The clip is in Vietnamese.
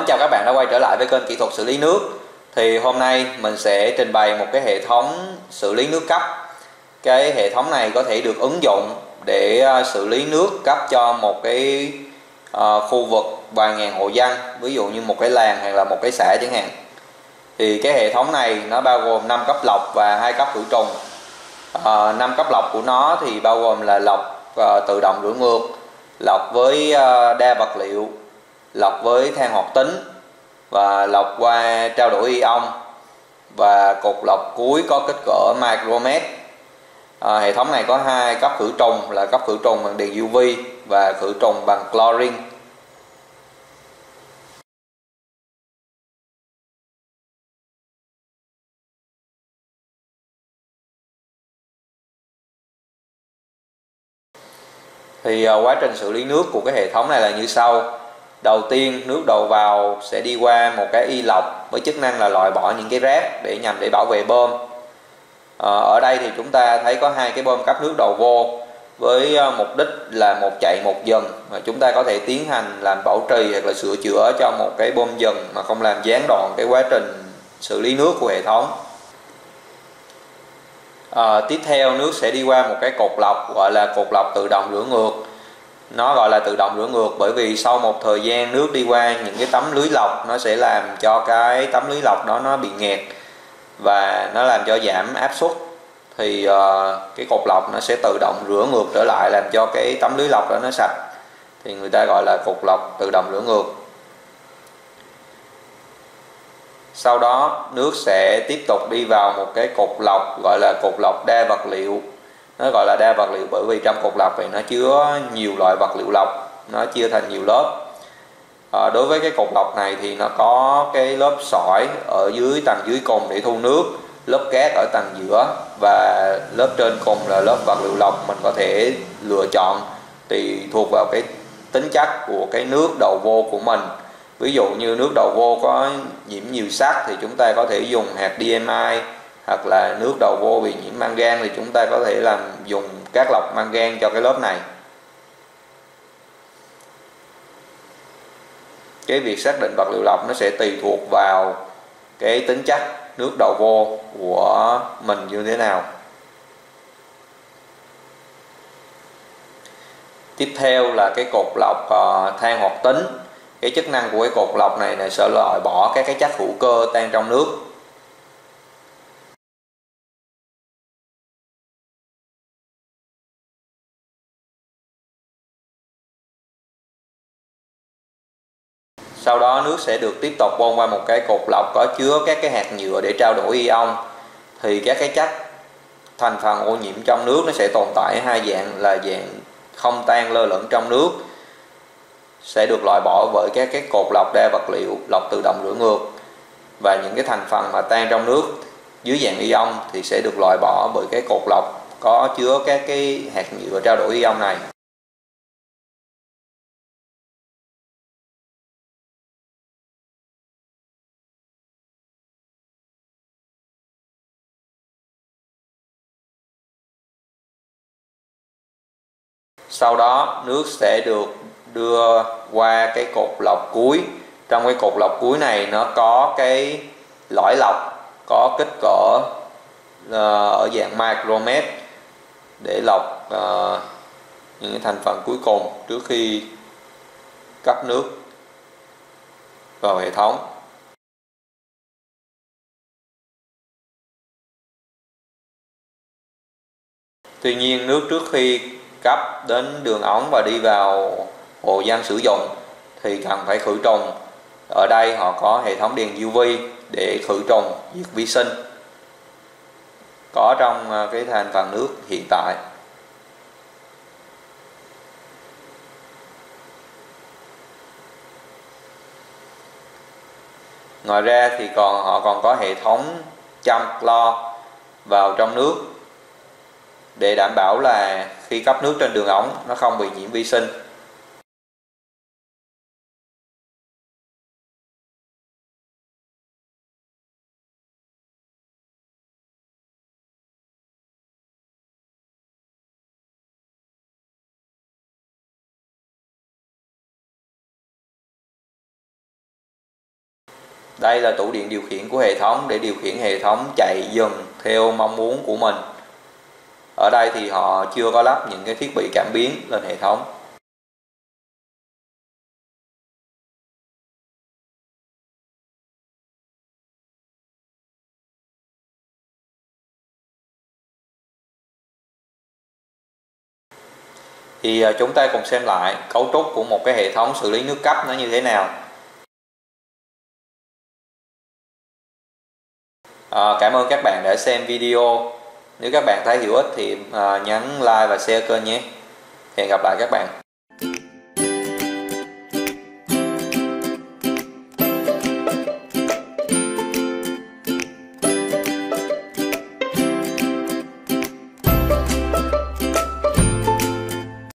Mến chào các bạn đã quay trở lại với kênh Kỹ thuật xử lý nước. Thì hôm nay mình sẽ trình bày một cái hệ thống xử lý nước cấp. Cái hệ thống này có thể được ứng dụng để xử lý nước cấp cho một cái khu vực vài ngàn hộ dân, ví dụ như một cái làng hay là một cái xã chẳng hạn. Thì cái hệ thống này nó bao gồm 5 cấp lọc và 2 cấp khử trùng. 5 cấp lọc của nó thì bao gồm là lọc tự động rửa ngược, lọc với đa vật liệu, lọc với than hoạt tính và lọc qua trao đổi ion, và cột lọc cuối có kích cỡ micromet. Hệ thống này có 2 cấp khử trùng là cấp khử trùng bằng đèn UV và khử trùng bằng chlorine. Thì quá trình xử lý nước của cái hệ thống này là như sau. Đầu tiên, nước đầu vào sẽ đi qua một cái y lọc với chức năng là loại bỏ những cái rác nhằm để bảo vệ bơm. Ở đây thì chúng ta thấy có 2 cái bơm cấp nước đầu vô với mục đích là một chạy một dừng, mà chúng ta có thể tiến hành làm bảo trì hoặc là sửa chữa cho một cái bơm dừng mà không làm gián đoạn cái quá trình xử lý nước của hệ thống. Tiếp theo, nước sẽ đi qua một cái cột lọc gọi là cột lọc tự động rửa ngược. Nó gọi là tự động rửa ngược bởi vì sau một thời gian nước đi qua những cái tấm lưới lọc, nó sẽ làm cho cái tấm lưới lọc đó nó bị nghẹt và nó làm cho giảm áp suất. Thì cái cột lọc nó sẽ tự động rửa ngược trở lại, làm cho cái tấm lưới lọc đó nó sạch. Thì người ta gọi là cột lọc tự động rửa ngược. Sau đó nước sẽ tiếp tục đi vào một cái cột lọc gọi là cột lọc đa vật liệu. Nó gọi là đa vật liệu bởi vì trong cột lọc này nó chứa nhiều loại vật liệu lọc, nó chia thành nhiều lớp. Đối với cái cột lọc này thì nó có cái lớp sỏi ở dưới tầng dưới cùng để thu nước, lớp cát ở tầng giữa, và lớp trên cùng là lớp vật liệu lọc mình có thể lựa chọn tùy thuộc vào cái tính chất của cái nước đầu vô của mình. Ví dụ như nước đầu vô có nhiễm nhiều sắt thì chúng ta có thể dùng hạt DMI, hoặc là nước đầu vô bị nhiễm mangan thì chúng ta có thể dùng cát lọc mangan cho cái lớp này. Cái việc xác định vật liệu lọc nó sẽ tùy thuộc vào cái tính chất nước đầu vô của mình như thế nào. Tiếp theo là cái cột lọc than hoạt tính. Cái chức năng của cái cột lọc này là sẽ loại bỏ các cái chất hữu cơ tan trong nước. Sau đó nước sẽ được tiếp tục bơm qua một cái cột lọc có chứa các cái hạt nhựa để trao đổi ion. Thì các cái chất thành phần ô nhiễm trong nước nó sẽ tồn tại hai dạng, là dạng không tan lơ lửng trong nước sẽ được loại bỏ bởi các cái cột lọc đa vật liệu, lọc tự động rửa ngược, và những cái thành phần mà tan trong nước dưới dạng ion thì sẽ được loại bỏ bởi cái cột lọc có chứa các cái hạt nhựa trao đổi ion này. Sau đó nước sẽ được đưa qua cái cột lọc cuối. Trong cái cột lọc cuối này nó có cái lõi lọc có kích cỡ ở dạng micromet để lọc những cái thành phần cuối cùng trước khi cấp nước vào hệ thống. Tuy nhiên, nước trước khi cấp đến đường ống và đi vào hộ dân sử dụng thì cần phải khử trùng. Ở đây họ có hệ thống đèn UV để khử trùng, diệt vi sinh có trong cái thành phần nước hiện tại. Ngoài ra thì họ còn có hệ thống chăm clo vào trong nước để đảm bảo là khi cấp nước trên đường ống nó không bị nhiễm vi sinh. Đây là tủ điện điều khiển của hệ thống để điều khiển hệ thống chạy dừng theo mong muốn của mình. Ở đây thì họ chưa có lắp những cái thiết bị cảm biến lên hệ thống. Thì chúng ta cùng xem lại cấu trúc của một cái hệ thống xử lý nước cấp nó như thế nào. Cảm ơn các bạn đã xem video. Nếu các bạn thấy hữu ích thì nhấn like và share kênh nhé. Hẹn gặp lại các bạn.